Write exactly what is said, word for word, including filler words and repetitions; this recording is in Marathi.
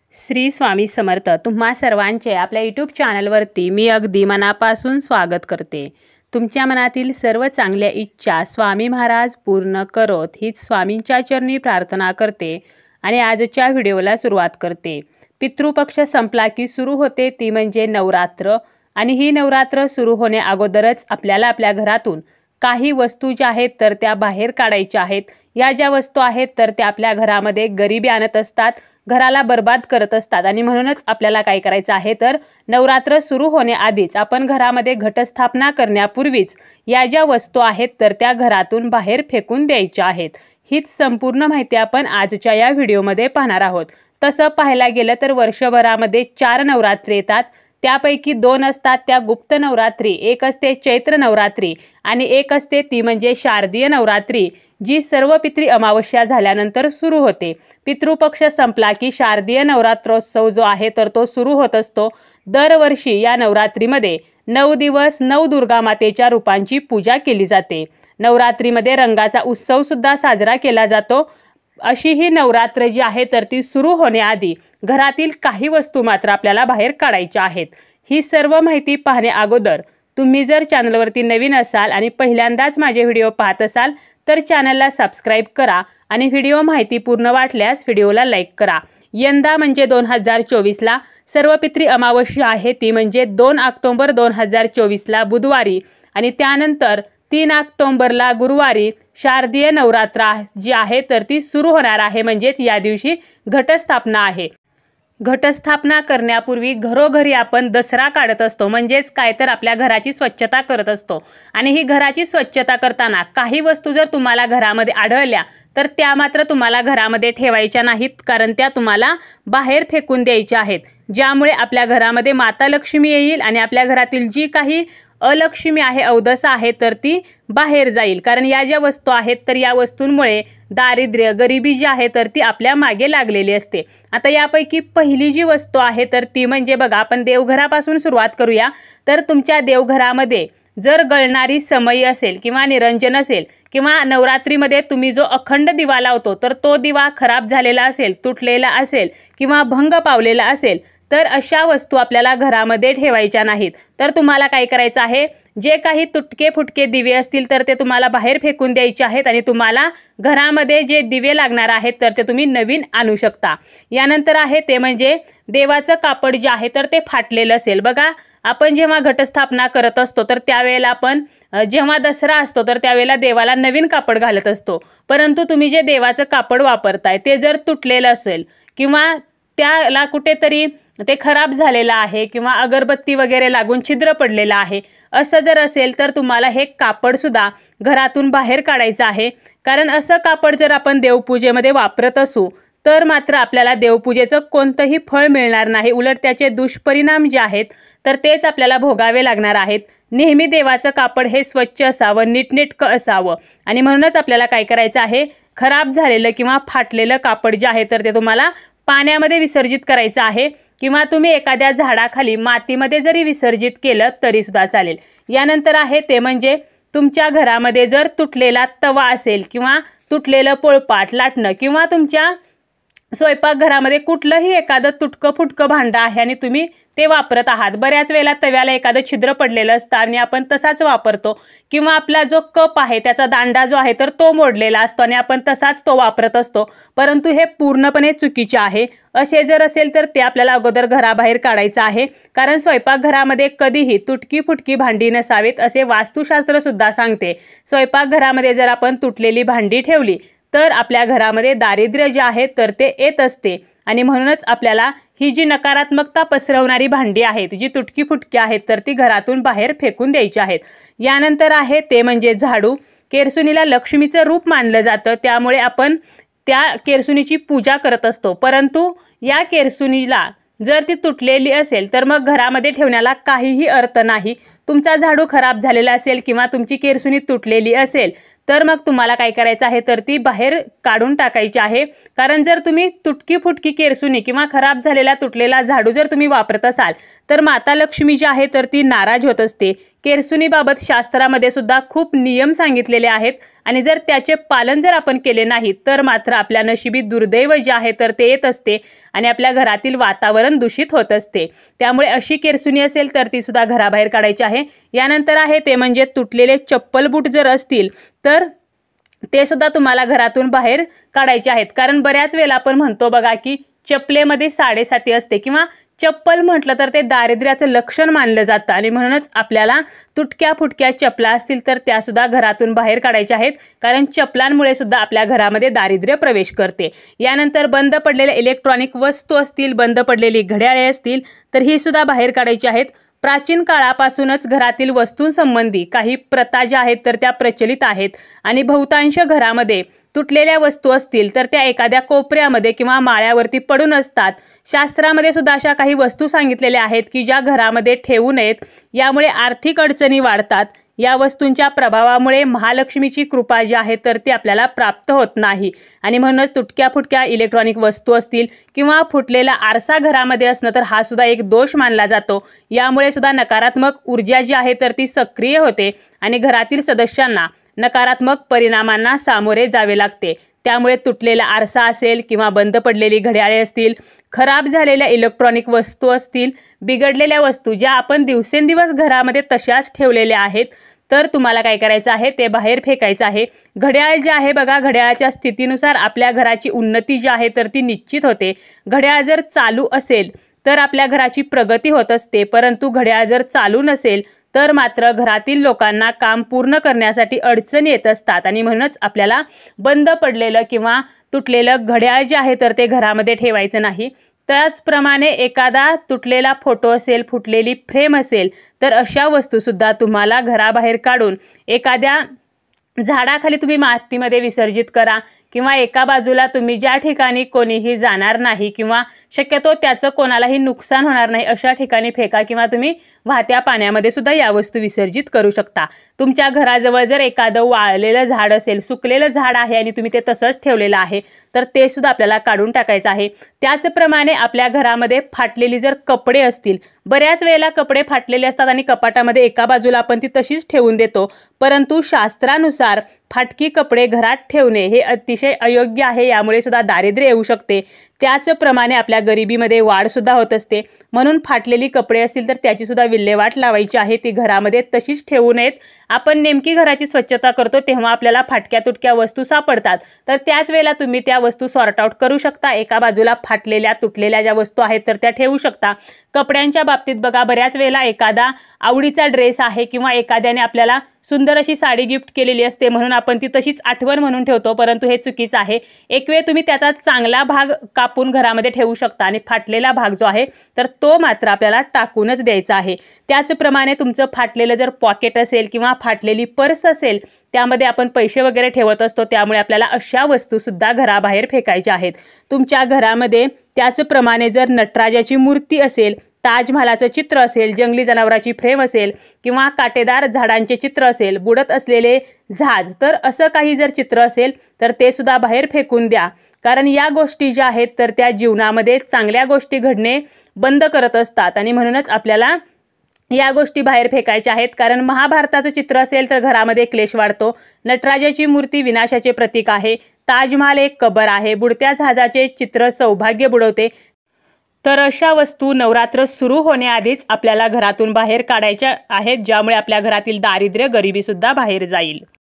श्री स्वामी समर्थ तुम्हा सर्वांचे आपल्या यूट्यूब चॅनलवरती मी अगदी मनापासून स्वागत करते। तुमच्या मनातील सर्व चांगल्या इच्छा स्वामी महाराज पूर्ण करोत हीच स्वामींच्या चरणी प्रार्थना करते आणि आजच्या व्हिडिओला सुरुवात करते। पितृपक्ष संपला की सुरू होते ती म्हणजे नवरात्र आणि ही नवरात्र सुरू होण्या अगोदरच आपल्याला आपल्या घरातून काही वस्तू ज्या आहेत तर त्या बाहेर काढायच्या आहेत। या ज्या वस्तू आहेत तर त्या आपल्या घरामध्ये गरिबी आणत असतात, घराला बर्बाद करत असतात आणि म्हणूनच आपल्याला काय करायचं आहे तर नवरात्र सुरू होण्याआधीच आपण घरामध्ये घटस्थापना करण्यापूर्वीच या ज्या वस्तू आहेत तर त्या घरातून बाहेर फेकून द्यायच्या आहेत। हीच संपूर्ण माहिती आपण आजच्या या व्हिडिओमध्ये पाहणार आहोत। तसं पाहायला गेलं तर वर्षभरामध्ये चार नवरात्री येतात, त्यापैकी दोन असतात त्या गुप्त नवरात्री, एक असते चैत्र नवरात्री आणि एक असते ती म्हणजे शारदीय नवरात्री, जी सर्व पितृ अमावस्या झाल्यानंतर सुरू होते। पितृपक्ष संपला की शारदीय नवरात्रोत्सव जो आहे तर तो सुरू होत असतो। दरवर्षी या नवरात्रीमध्ये नऊ दिवस नऊ दुर्गा मातेच्या रूपांची पूजा केली जाते। नवरात्रीमध्ये रंगाचा उत्सव सुद्धा साजरा केला जातो। अशी ही नवरात्र जी आहे तर ती सुरू होण्याआधी घरातील काही वस्तू मात्र आपल्याला बाहेर काढायच्या आहेत। ही सर्व माहिती पाहण्या अगोदर तुम्ही जर चॅनलवरती नवीन असाल आणि पहिल्यांदाच माझे व्हिडिओ पाहत असाल तर चॅनलला सबस्क्राईब करा आणि व्हिडिओ माहिती पूर्ण वाटल्यास व्हिडिओला लाईक करा। यंदा म्हणजे दोन हजार चोवीसला सर्व पितृ अमावस्या आहे ती म्हणजे दोन ऑक्टोबर दोन हजार चोवीसला बुधवारी आणि त्यानंतर तीन ऑक्टोबरला गुरुवारी शारदीय नवरात्र जी आहे तर ती सुरू होणार आहे। म्हणजेच या दिवशी घटस्थापना आहे। घटस्थापना करण्यापूर्वी घरोघरी आपण दसरा काढत असतो, म्हणजेच काय तर आपल्या घराची स्वच्छता करत असतो आणि ही घराची स्वच्छता करताना काही वस्तू जर तुम्हाला घरामध्ये आढळल्या तर त्या मात्र तुम्हाला घरामध्ये ठेवायच्या नाहीत, कारण त्या तुम्हाला बाहेर फेकून द्यायच्या आहेत, ज्यामुळे आपल्या घरामध्ये माता लक्ष्मी येईल आणि आपल्या घरातील जी काही अलक्ष्मी आहे, अवदसा आहे तर ती बाहेर जाईल। कारण या ज्या वस्तू आहेत तर या वस्तूंमुळे दारिद्र्य गरिबी जी आहे तर ती आपल्या मागे लागलेली असते। आता यापैकी पहिली जी वस्तू आहे तर ती म्हणजे बघा, आपण देवघरापासून सुरुवात करूया। तर तुमच्या देवघरामध्ये जर गळणारी समई असेल किंवा निरंजन असेल किंवा नवरात्रीमध्ये तुम्ही जो अखंड दिवा लावतो तर तो दिवा खराब झालेला असेल, तुटलेला असेल किंवा भंग पावलेला असेल तर अशा वस्तू आपल्याला घरामध्ये ठेवायच्या नाहीत। तर तुम्हाला काय करायचं आहे, जे काही तुटके फुटके दिवे असतील तर ते तुम्हाला बाहेर फेकून द्यायचे आहेत आणि तुम्हाला घरामध्ये जे दिवे लागणार आहेत तर ते तुम्ही नवीन आणू शकता। यानंतर आहे ते म्हणजे देवाचं कापड जे आहे तर ते फाटलेलं असेल। बघा, आपण जेव्हा घटस्थापना करत असतो तर त्यावेळेला आपण जेव्हा दसरा असतो तर त्यावेळेला देवाला नवीन कापड घालत असतो, परंतु तुम्ही जे देवाचं कापड वापरताय ते जर तुटलेलं असेल किंवा त्याला कुठेतरी ते खराब झालेलं आहे किंवा अगरबत्ती वगैरे लागून छिद्र पडलेलं आहे, असं जर असेल तर तुम्हाला हे कापड सुद्धा घरातून बाहेर काढायचं आहे। कारण असं कापड जर आपण देवपूजेमध्ये वापरत असू तर मात्र आपल्याला देवपूजेचं कोणतंही फळ मिळणार नाही, उलट त्याचे दुष्परिणाम जे आहेत तर तेच आपल्याला भोगावे लागणार आहेत। नेहमी देवाचं कापड हे स्वच्छ असावं, नीटनेटकं असावं आणि म्हणूनच आपल्याला काय करायचं आहे, खराब झालेलं किंवा फाटलेलं कापड जे आहे तर ते तुम्हाला पाण्यामध्ये विसर्जित करायचं आहे किंवा तुम्ही एखाद्या झाडाखाली मातीमध्ये जरी विसर्जित केलं तरी सुद्धा चालेल। यानंतर आहे ते म्हणजे तुमच्या घरामध्ये जर तुटलेला तवा असेल किंवा तुटलेलं पोळपाट लाटणं किंवा तुमच्या स्वयंपाकघरामध्ये कुठलंही एखादं तुटकं फुटकं भांडं आहे आणि तुम्ही ते वापरत आहात, बऱ्याच वेळेला तव्याला एखादं छिद्र पडलेलं असतं आणि आपण तसाच वापरतो किंवा आपला जो कप आहे त्याचा दांडा जो आहे तर तो मोडलेला असतो आणि आपण तसाच तो वापरत असतो, परंतु हे पूर्णपणे चुकीचे आहे। असे जर असेल तर ते आपल्याला अगोदर घराबाहेर काढायचं आहे, कारण स्वयंपाकघरामध्ये कधीही तुटकी फुटकी भांडी नसावीत असे वास्तुशास्त्र सुद्धा सांगते। स्वयंपाकघरामध्ये जर आपण तुटलेली भांडी ठेवली तर आपल्या घरामध्ये दारिद्र्य जे आहे तर ते येत असते आणि म्हणूनच आपल्याला ही जी नकारात्मकता पसरवणारी भांडी आहेत, जी तुटकी फुटकी आहेत तर ती घरातून बाहेर फेकून द्यायची आहेत। यानंतर आहे ते म्हणजे झाडू। केरसुणीला लक्ष्मीचं रूप मानलं जातं, त्यामुळे आपण त्या केरसुणीची पूजा करत असतो, परंतु या केरसुणीला जर ती तुटलेली असेल तर मग घरामध्ये ठेवण्याला काहीही अर्थ नाही। तुमचा झाडू खराब झालेला असेल किंवा तुमची केरसुणी तुटलेली असेल तर मग तुम्हाला काय करायचं आहे तर ती बाहेर काढून टाकायची आहे। कारण जर तुम्ही तुटकी फुटकी केरसुणी किंवा खराब झालेला तुटलेला झाडू जर तुम्ही वापरत असाल तर माता लक्ष्मी जी आहे तर ती नाराज होत असते। केरसुणीबाबत शास्त्रामध्ये सुद्धा खूप नियम सांगितलेले आहेत आणि जर त्याचे पालन जर आपण केले नाही तर मात्र आपल्या नशिबी दुर्दैव जे आहे तर ते येत असते आणि आपल्या घरातील वातावरण दूषित होत असते। त्यामुळे अशी केरसुणी असेल तर ती सुद्धा घराबाहेर काढायची आहे। यानंतर आहे ते म्हणजे तुटलेले चप्पल बूट जर असतील तर ते सुद्धा तुम्हाला घरातून बाहेर काढायचे आहेत। कारण बऱ्याच वेळेला आपण म्हणतो बघा की चपलेमध्ये साडेसाती असते किंवा चप्पल म्हटलं तर ते दारिद्र्याचं लक्षण मानलं जातं आणि म्हणूनच आपल्याला तुटक्या फुटक्या चपला असतील तर त्या सुद्धा घरातून बाहेर काढायच्या आहेत। कारण चपलांमुळे सुद्धा आपल्या घरामध्ये दारिद्र्य प्रवेश करते। यानंतर बंद पडलेले इलेक्ट्रॉनिक वस्तू असतील, बंद पडलेली घड्याळे असतील तर ही सुद्धा बाहेर काढायची आहेत। प्राचीन काळापासूनच घरातील वस्तूंसंबंधी काही प्रथा ज्या आहेत तर त्या प्रचलित आहेत आणि बहुतांश घरामध्ये तुटलेल्या वस्तू असतील तर त्या एखाद्या कोपऱ्यामध्ये किंवा माळ्यावरती पडून असतात। शास्त्रामध्ये सुद्धा अशा काही वस्तू सांगितलेल्या आहेत की ज्या घरामध्ये ठेवू नयेत, यामुळे आर्थिक अडचणी वाढतात। या वस्तूंच्या प्रभावामुळे महालक्ष्मीची कृपा जी आहे तर ती आपल्याला प्राप्त होत नाही आणि म्हणूनच तुटक्या फुटक्या इलेक्ट्रॉनिक वस्तू असतील किंवा फुटलेला आरसा घरामध्ये असणं तर हा सुद्धा एक दोष मानला जातो। यामुळे सुद्धा नकारात्मक ऊर्जा जी आहे तर ती सक्रिय होते आणि घरातील सदस्यांना नकारात्मक परिणामांना सामोरे जावे लागते। त्यामुळे तुटलेला आरसा असेल किंवा बंद पडलेली घड्याळे असतील, खराब झालेल्या इलेक्ट्रॉनिक वस्तू असतील, बिघडलेल्या वस्तू ज्या आपण दिवसेंदिवस घरामध्ये तशाच ठेवलेल्या आहेत तर तुम्हाला काय करायचं आहे ते बाहेर फेकायचं आहे। घड्याळ जे आहे बघा, घड्याळाच्या स्थितीनुसार आपल्या घराची उन्नती जी आहे तर ती निश्चित होते। घड्याळ जर चालू असेल तर आपल्या घराची प्रगती होत असते, परंतु घड्याळ जर चालू नसेल तर मात्र घरातील लोकांना काम पूर्ण करण्यासाठी अडचणी येत असतात आणि म्हणूनच आपल्याला बंद पडलेलं किंवा तुटलेलं घड्याळ जे आहे तर ते घरामध्ये ठेवायचं नाही। त्याचप्रमाणे एखादा तुटलेला फोटो असेल, फुटलेली फ्रेम असेल तर अशा वस्तूसुद्धा तुम्हाला घराबाहेर काढून एखाद्या झाडाखाली तुम्ही मातीमध्ये विसर्जित करा किंवा एका बाजूला तुम्ही ज्या ठिकाणी कोणीही जाणार नाही किंवा शक्यतो त्याचं कोणालाही नुकसान होणार नाही अशा ठिकाणी फेका किंवा तुम्ही वाहत्या पाण्यामध्ये सुद्धा या वस्तू विसर्जित करू शकता। तुमच्या घराजवळ जर एखादं वाळलेलं झाड असेल, सुकलेलं झाड आहे आणि तुम्ही ते तसंच ठेवलेलं आहे तर ते सुद्धा आपल्याला काढून टाकायचं आहे। त्याचप्रमाणे आपल्या घरामध्ये फाटलेली जर कपडे असतील, बऱ्याच वेळेला कपडे फाटलेले असतात आणि कपाटामध्ये एका बाजूला आपण ती तशीच ठेवून देतो, परंतु शास्त्रानुसार फाटकी कपडे घरात ठेवणे हे अतिशय अयोग्य आहे। यामुळे सुद्धा दारिद्र्य येऊ शकते। त्याचप्रमाणे आपल्या गरिबीमध्ये वाढ सुद्धा होत असते। म्हणून फाटलेली कपडे असतील तर त्याची सुद्धा विल्हेवाट लावायची आहे, ती घरामध्ये तशीच ठेवू नयेत। आपण नेमकी घराची स्वच्छता करतो तेव्हा आपल्याला फाटक्या तुटक्या वस्तू सापडतात, तर त्याच वेळेला तुम्ही त्या वस्तू सॉर्ट आउट करू शकता। एका बाजूला फाटलेल्या तुटलेल्या ज्या वस्तू आहेत तर त्या ठेवू शकता। कपड्यांच्या बाबतीत बघा, बऱ्याच वेळेला एखादा आवडीचा ड्रेस आहे किंवा एखाद्याने आपल्याला सुंदर अशी साडी गिफ्ट केलेली असते म्हणून आपण ती तशीच आठवण म्हणून ठेवतो, परंतु हे चुकीचं आहे। एक वेळ तुम्ही त्याचा चांगला भाग कापून घरामध्ये ठेवू शकता आणि फाटलेला भाग जो आहे तर तो मात्र आपल्याला टाकूनच द्यायचा आहे। त्याचप्रमाणे तुमचं फाटलेलं जर पॉकेट असेल किंवा फाटलेली पर्स असेल, त्यामध्ये आपण पैसे वगैरे ठेवत असतो, त्यामुळे आपल्याला अशा वस्तू सुद्धा घराबाहेर फेकायच्या आहेत। तुमच्या घरामध्ये त्याचप्रमाणे जर नटराजाची मूर्ती असेल, ताजमहालाचं चित्र असेल, जंगली जनावराची फ्रेम असेल किंवा काटेदार झाडांचे चित्र असेल, बुडत असलेले जहाज, तर असं काही जर चित्र असेल तर ते सुद्धा बाहेर फेकून द्या। कारण या गोष्टी ज्या आहेत तर त्या जीवनामध्ये चांगल्या गोष्टी घडणे बंद करत असतात आणि म्हणूनच आपल्याला या गोष्टी बाहेर फेकायच्या आहेत। कारण महाभारताचं चित्र असेल तर घरामध्ये क्लेश वाढतो, नटराजाची मूर्ती विनाशाचे प्रतीक आहे, ताजमहाल एक कबर आहे, बुडत्या जहाजाचे चित्र सौभाग्य बुडवते। तर अशा वस्तू नवरात्र सुरू होण्याआधीच आपल्याला घरातून बाहेर काढायच्या आहेत, ज्यामुळे आपल्या घरातील दारिद्र्य गरिबी सुद्धा बाहेर जाईल।